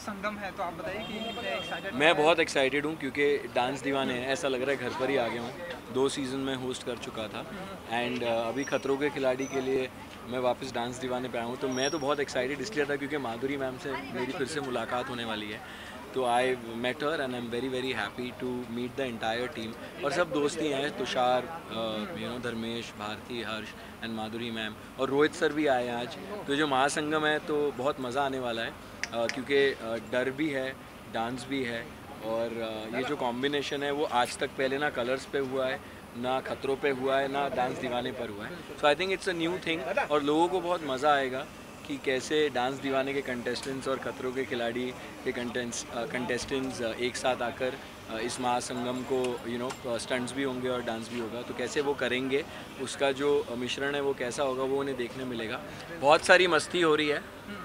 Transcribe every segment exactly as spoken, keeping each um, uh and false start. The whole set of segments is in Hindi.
महासंगम है, तो आप बताइए कि कितने एक्साइटेड? मैं बहुत एक्साइटेड हूँ क्योंकि डांस दीवाने हैं, ऐसा लग रहा है घर पर ही आ गया हूँ। दो सीज़न में होस्ट कर चुका था एंड uh, अभी खतरों के खिलाड़ी के लिए मैं वापस डांस दीवाने पे आया हूँ। तो मैं तो बहुत एक्साइटेड इसलिए था क्योंकि माधुरी मैम से मेरी फिर से मुलाकात होने वाली है। तो I met her and I am very very happy to meet the entire team. और सब दोस्त ही हैं, Tushar, you know Dharmesh, Bharti, Harsh and Madhuri ma'am और रोहित सर भी आए हैं आज। तो जो महासंगम है तो बहुत मज़ा आने वाला है uh, क्योंकि uh, डर भी है, डांस भी है और uh, ये जो कॉम्बिनेशन है वो आज तक पहले ना कलर्स पे हुआ है, ना खतरों पे हुआ है, ना डांस दीवाने पर हुआ है। So I think it's a new thing और लोगों को बहुत मज़ा आएगा कि कैसे डांस दीवाने के कंटेस्टेंट्स और खतरों के खिलाड़ी के कंटेस्टेंट्स एक साथ आकर इस महासंगम को यू नो स्टंट्स भी होंगे और डांस भी होगा, तो कैसे वो करेंगे, उसका जो मिश्रण है वो कैसा होगा वो उन्हें देखने मिलेगा। बहुत सारी मस्ती हो रही है,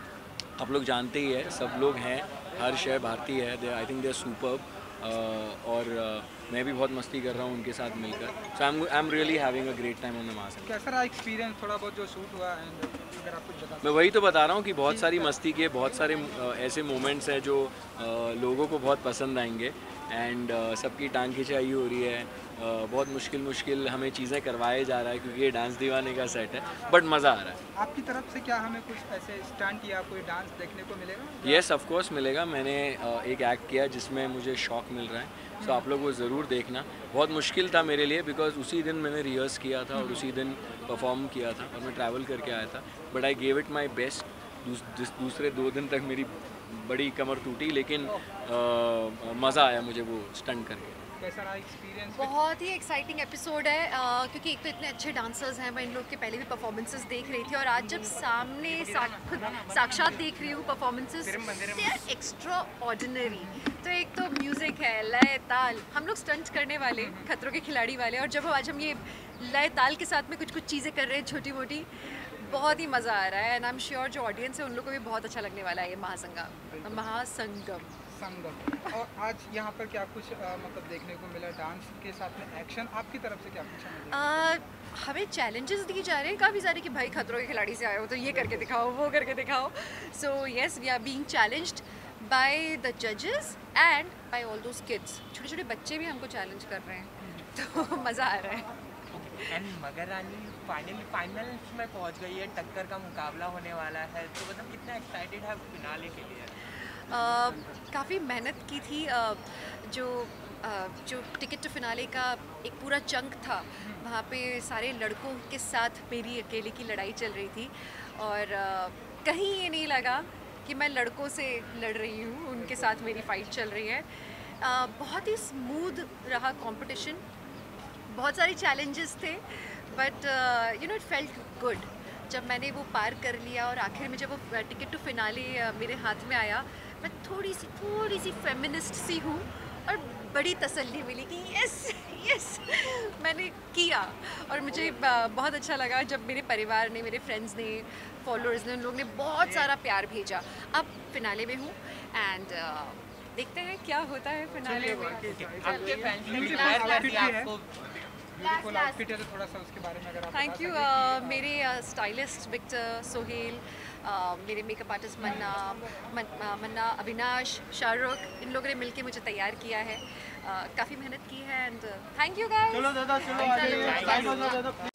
आप लोग जानते ही है, सब लोग हैं, हर्ष है, भारती है, they I think they are superb और uh, मैं भी बहुत मस्ती कर रहा हूँ उनके साथ मिलकर। So I am really having a great time on the Mahasangam. कैसा रहा एक्सपीरियंस, थोड़ा बहुत जो शूट हुआ है, अगर आप कुछ बता? मैं वही तो बता रहा हूँ कि बहुत सारी मस्ती के बहुत सारे uh, ऐसे मोमेंट्स हैं जो uh, लोगों को बहुत पसंद आएंगे एंड uh, सबकी टांग खिंचाई हो रही है। uh, बहुत मुश्किल मुश्किल हमें चीज़ें करवाए जा रहा है क्योंकि ये डांस दीवाने का सेट है, बट मज़ा आ रहा है। आपकी तरफ से क्या हमें कुछ ऐसे स्टंट या कोई डांस देखने को मिलेगा? येस ऑफ कोर्स मिलेगा। मैंने uh, एक एक्ट किया जिसमें मुझे शौक मिल रहा है, सो so, आप लोग वो ज़रूर देखना। बहुत मुश्किल था मेरे लिए बिकॉज उसी दिन मैंने रिहर्स किया था और उसी दिन परफॉर्म किया था और मैं ट्रैवल करके आया था, but I gave it my best. दूस, दूसरे दो दिन तक मेरी बड़ी कमर टूटी, लेकिन मज़ा आया मुझे वो स्टंट करके। कैसा रहा एक्सपीरियंस? बहुत ही एक्साइटिंग एपिसोड है uh, क्योंकि एक तो इतने अच्छे डांसर्स हैं, मैं इन लोग के पहले भी परफॉर्मेंसेस देख रही थी और आज जब सामने सा, खुद साक्षात देख रही हूँ performances, they are extraordinary. तो एक तो म्यूज़िक है, लय ताल, हम लोग स्टंट्स करने वाले खतरों के खिलाड़ी वाले, और जब आज हम ये लय ताल के साथ में कुछ कुछ चीज़ें कर रहे हैं छोटी मोटी, बहुत ही मज़ा आ रहा है एंड आई एम श्योर जो ऑडियंस है उन लोगों को भी बहुत अच्छा लगने वाला है ये महासंगम महासंगम संगम। और आज यहाँ पर क्या कुछ आ, मतलब देखने को मिला डांस के साथ में एक्शन, आपकी तरफ से क्या पूछा? हमें चैलेंजेस दिए जा रहे हैं काफ़ी सारे कि भाई खतरों के खिलाड़ी से आए हो तो ये करके दिखाओ, वो करके दिखाओ। So yes, we are being challenged by the जजेस and by all those kids. छोटे छोटे बच्चे भी हमको चैलेंज कर रहे हैं, तो मज़ा आ रहा है। एंड मगर रानी फाइनली फाइनल्स में पहुंच गई है, टक्कर का मुकाबला होने वाला है, तो मतलब कितना एक्साइटेड है फिनाले के लिए? uh, काफ़ी मेहनत की थी। uh, जो uh, जो टिकट टू फिनाले का एक पूरा चंक था, वहाँ पे सारे लड़कों के साथ मेरी अकेले की लड़ाई चल रही थी और uh, कहीं ये नहीं लगा कि मैं लड़कों से लड़ रही हूँ, उनके साथ मेरी फ़ाइट चल रही है। uh, बहुत ही स्मूथ रहा कंपटीशन, बहुत सारे चैलेंजेस थे, but you know it felt good जब मैंने वो पार कर लिया और आखिर में जब वो टिकट टू फिनाले uh, मेरे हाथ में आया, मैं थोड़ी सी थोड़ी सी फेमिनिस्ट सी हूँ और बड़ी तसल्ली मिली कि यस यस मैंने किया। और मुझे uh, बहुत अच्छा लगा जब मेरे परिवार ने, मेरे फ्रेंड्स ने, फॉलोअर्स ने, उन लोग ने बहुत सारा प्यार भेजा। अब फिनाले में हूँ एंड uh, देखते हैं क्या होता है फिनाले में। आपके फैंस ने डिक्लेयर कर दिया आपको ब्यूटीफुल आउटफिट है, तो थोड़ा सा उसके बारे में अगर आप थैंक यू। मेरे स्टाइलिस्ट विक्टर, सोहेल, uh, मेरे मेकअप आर्टिस्ट मन्ना मन, uh, मन्ना अविनाश, शाहरुख, इन लोगों ने मिलके मुझे तैयार किया है। uh, काफ़ी मेहनत की है एंड थैंक यू गाइस। चलो दादा, चलो